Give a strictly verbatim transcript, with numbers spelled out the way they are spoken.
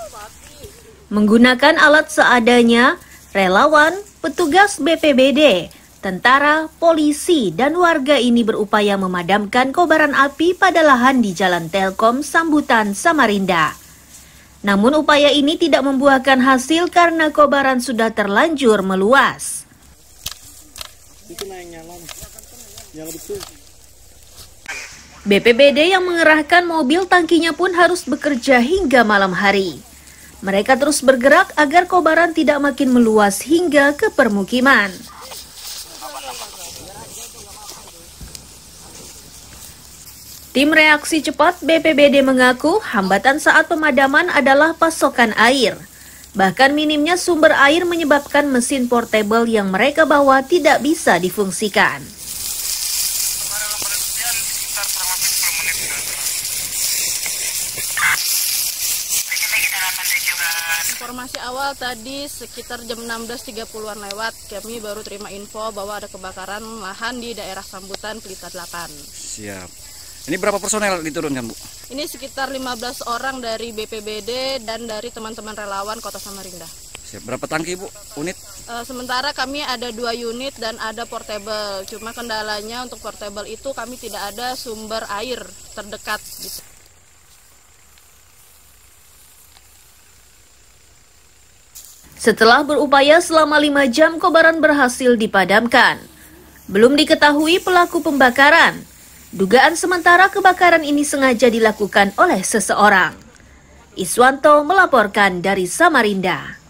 Menggunakan alat seadanya, relawan, petugas B P B D, tentara, polisi, dan warga ini berupaya memadamkan kobaran api pada lahan di Jalan Telkom, Sambutan, Samarinda. Namun upaya ini tidak membuahkan hasil karena kobaran sudah terlanjur meluas. B P B D yang mengerahkan mobil tangkinya pun harus bekerja hingga malam hari. Mereka terus bergerak agar kobaran tidak makin meluas hingga ke permukiman. Tim reaksi cepat B P B D mengaku hambatan saat pemadaman adalah pasokan air. Bahkan minimnya sumber air menyebabkan mesin portable yang mereka bawa tidak bisa difungsikan. Informasi awal tadi sekitar jam enam belas tiga puluhan lewat, kami baru terima info bahwa ada kebakaran lahan di daerah Sambutan, Pelita delapan. Siap. Ini berapa personel diturunkan, Bu? Ini sekitar lima belas orang dari B P B D dan dari teman-teman relawan Kota Samarinda. Siap. Berapa tangki, Bu? Unit? Uh, sementara kami ada dua unit dan ada portable. Cuma kendalanya untuk portable itu kami tidak ada sumber air terdekat. Gitu. Setelah berupaya selama lima jam, kobaran berhasil dipadamkan. Belum diketahui pelaku pembakaran. Dugaan sementara kebakaran ini sengaja dilakukan oleh seseorang. Iswanto melaporkan dari Samarinda.